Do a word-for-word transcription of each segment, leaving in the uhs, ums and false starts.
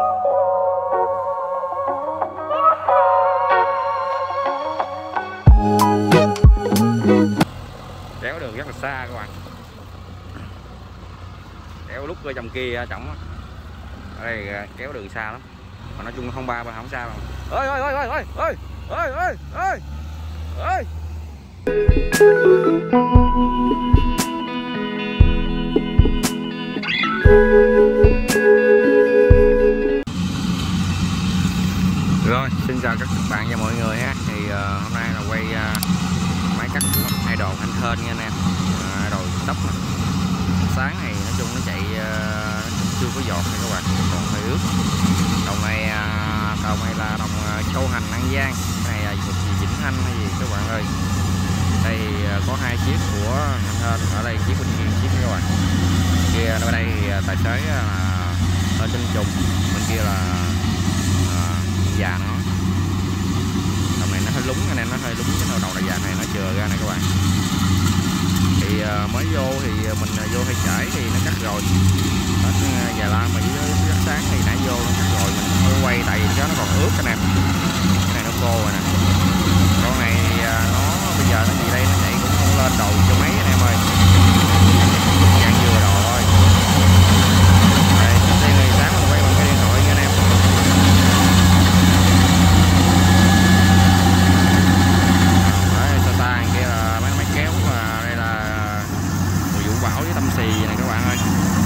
Kéo đường rất là xa các bạn, kéo lúc ở trong kia trọng ở đây kéo đường xa lắm, mà nói chung không ba ba không xa đâu. Ơi ơi ơi ơi ơi ơi ơi ơi ơi ơi. Rồi, xin chào các bạn và mọi người ha. Thì uh, hôm nay là quay uh, máy cắt của idol anh Thên nha anh em. uh, Idol tóc nè. Sáng này nói chung nó chạy uh, chưa có giọt này các bạn, còn hơi ướt. Đồng này uh, đồng này là đồng uh, Châu Hành An Giang, cái này là một gì Vĩnh Thanh hay gì các bạn ơi. Đây uh, có hai chiếc của anh Thên, ở đây chiếc bên kia chiếc các bạn. Kia ở đây thì uh, tài xế là uh, ở trên trùng, bên kia là uh, già nó. Đồng này nó hơi lúng anh em, nó hơi lúng cái đầu đại già này nó chừa ra này các bạn. Thì uh, mới vô thì mình uh, vô hay chảy thì nó cắt rồi. Hết uh, già la mà với rất sáng thì nãy vô nó cắt rồi, mình không quay tại vì nó còn ướt anh em. Cái này nó khô rồi nè. Con này uh, nó bây giờ nó gì đây, nó chạy cũng không lên đầu cho mấy anh em ơi. Dạng vừa đồ thôi. Đây, đây ngày sáng mình quay bằng cái điện thoại nha anh em. Bảo với Tâm Xì này các bạn ơi.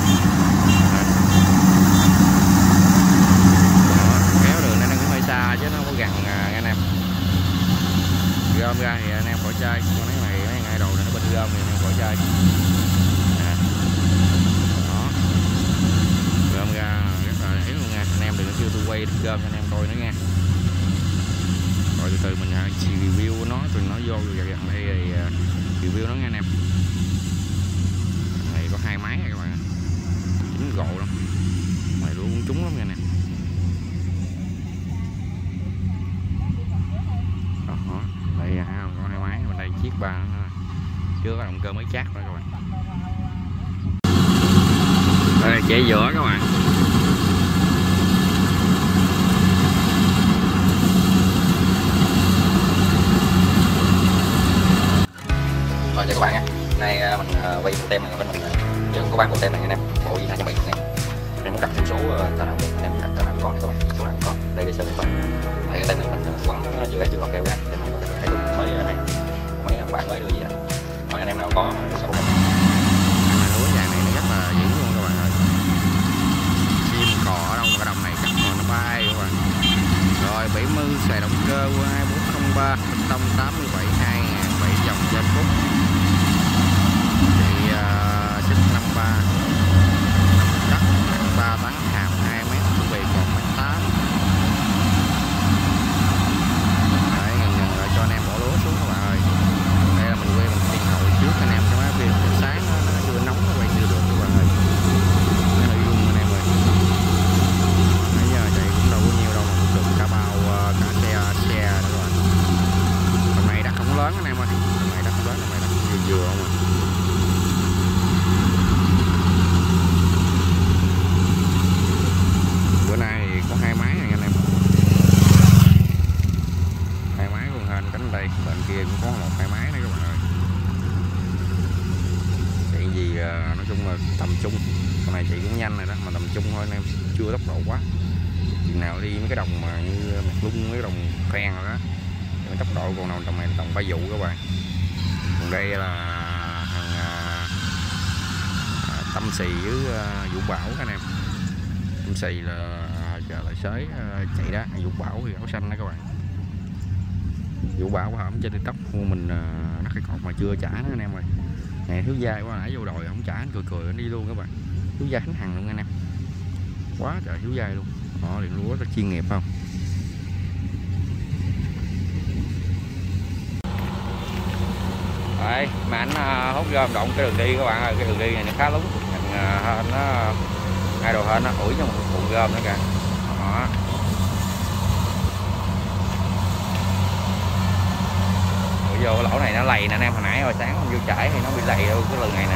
Đó, kéo đường này nó cũng hơi xa chứ nó không có gần à, anh em. Gom ra thì anh em khỏi chơi, con mấy này mấy ngày đầu này nó bên gom thì anh em khỏi chơi. À. Đó. Gom ra rất là ấy luôn nha, anh em đừng có kêu tôi quay gom cho anh em coi nữa nha. Rồi từ từ mình review nó, từ nó vô gần gần đây thì review nó nha anh em. Có hai máy này các bạn, chín gộ lắm, mày lúa cũng trúng lắm nha nè. Đó, đây ha, có hai máy, bên đây chiếc ba nữa, chưa có động cơ mới chát nữa các bạn. Đây chạy giữa các bạn. Rồi chào các bạn nha. Nay mình uh, quay tem này bên mình giờ có bán bộ tem này anh em, bộ gì hai trăm bảy mươi ngàn. Em muốn đặt số tao nào anh em đặt tao nào còn các bạn, số nào còn đây để xem các bạn. Đây cái tem này mình quăng chưa ra chưa còn keo ra, tem này thấy luôn mới này, mấy bạn mới đưa gì đó. Rồi anh em nào có số này. Lúa vàng này nó rất là dữ luôn các bạn ơi. Chim cò ở đâu mà cái đồng này cắt mà nó bay các bạn. Rồi bảy mươi xài động cơ qua hai bốn không ba, tông tám mươi bảy hai ngàn bảy vòng trên phút. năm ba năm đất ba tấn hàm hai mét, chuẩn bị còn mét tám. Đấy, gần gần lại cho anh em bỏ lúa xuống các bạn ơi. Đây là mình quay mình điện thoại trước anh em cho mấy phim sáng nó, nó chưa nóng nó quay chưa được các bạn ơi. Nó hơi rung anh em ơi. Nãy giờ chạy cũng đâu có nhiều đâu mà cũng được cả bao cả xe xe đó các bạn. Hôm nay đất không lớn anh em ơi. Hôm nay đất không lớn, hôm nay đất vừa vừa không à. Bữa nay thì có hai máy này anh em, hai máy luôn hên cánh đây, bên kia cũng có một hai máy nữa các bạn ơi. Chạy gì nói chung là tầm trung, con này chạy cũng nhanh rồi đó, mà tầm trung thôi anh em, chưa tốc độ quá. Chừng nào đi mấy cái đồng mà như mặt lung mấy cái đồng phen rồi đó, cái tốc độ còn nào đồng này đồng ba vụ các bạn. Còn đây là thằng uh, Tâm Xì với uh, Vũ Bảo anh em. Tâm Xì là giờ lại sới uh, chạy đó, Vũ Bảo thì áo xanh đó các bạn. Vũ Bảo hổm trên TikTok mua mình uh, đất cái cột mà chưa trả nữa anh em ơi. Nè thiếu dai quá, nãy vô đòi không trả, cười cười anh đi luôn các bạn. Thiếu dai Khánh Hằng luôn anh em, quá trời thiếu dai luôn. Đó, điện lúa rất chuyên nghiệp không. Đấy, mà anh uh, hốt gom động cái đường đi các bạn ơi, cái đường đi này nó khá lúng, uh, nó hai đồ hên nó ủi cho một cuộn gom nữa kìa. Đó. Ủi vô cái lỗ này nó lầy nè anh em, hồi nãy hồi sáng không vô chảy thì nó bị lầy đâu cái lần này nè.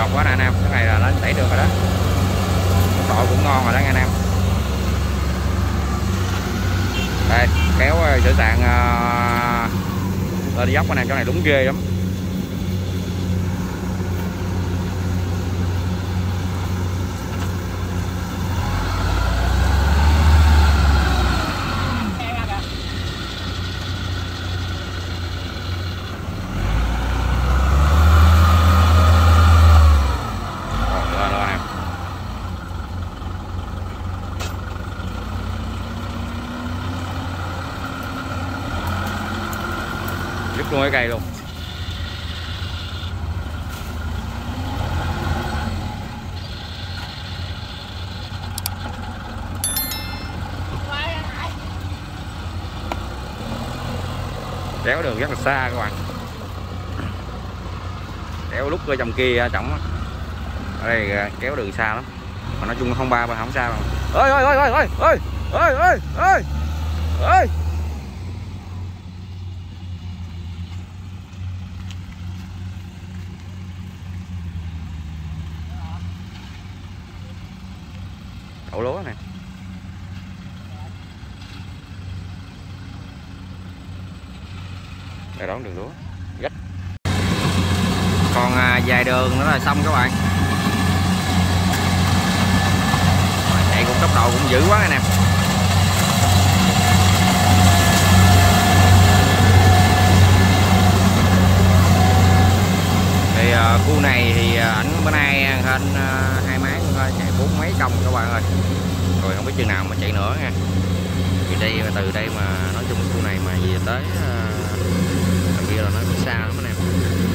dột quá nè anh em, cái này là nó đẩy được rồi đó, tốc độ cũng ngon rồi đó anh em. Đây kéo sửa sạn uh, lên dốc anh em, chỗ này đúng ghê lắm. Rút luôn cái cây luôn. Kéo đường rất là xa các bạn, kéo lúc ở trong kia trọng ở đây kéo đường xa lắm, mà nói chung không ba ba không xa đâu. Ơi ơi ơi ơi ơi ơi ơi ơi ơi ơi đậu lúa này. Đây đón đường lúa gách. Còn à, vài đường nữa là xong các bạn. Chạy cũng tốc độ cũng dữ quá anh em. Thì à, khu này thì ảnh bữa nay hơn à, hai máy thôi, chạy bốn mấy công các bạn ơi. Rồi không biết chừng nào mà chạy nữa nha. Thì đây từ đây mà nói chung khu này mà về tới uh, kia là nó xa lắm anh em.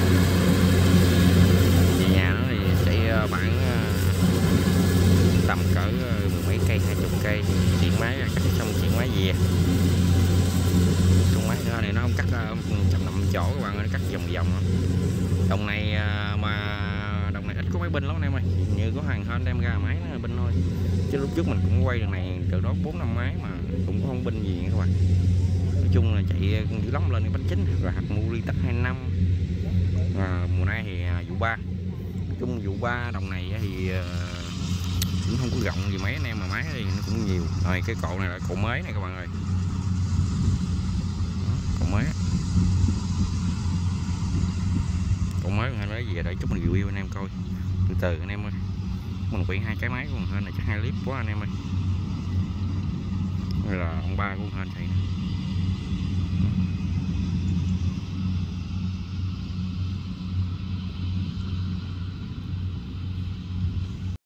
Về nhà nó thì chạy uh, khoảng uh, tầm cỡ uh, mười mấy cây, hai chục cây, chuyển máy cắt xong chuyển máy về. Xong máy nữa này nó không cắt uh, trăm năm chỗ các bạn ơi, nó cắt vòng vòng đó. Đồng này uh, mà đồng này ít có máy binh lắm anh em ơi, như có hàng hơn đem ra máy nó binh thôi. Chứ lúc trước mình cũng quay đường này từ đó bốn năm máy mà cũng không binh gì các bạn. Nói chung là chạy dữ lắm, lên cái bánh chính rồi hạt mua ly tắc hai năm. À, mùa nay thì vụ ba, nói chung vụ ba đồng này thì uh, cũng không có rộng gì mấy anh em, mà máy thì nó cũng nhiều. Rồi cái cộ này là cộ mới này các bạn ơi, cộ mới cộ mới hay nói về để chút mình review anh em coi từ từ anh em ơi. Mình quay hai cái máy của mình hơn là chắc hai clip quá anh em ơi. Đây là ông ba của mình hơn chạy nè.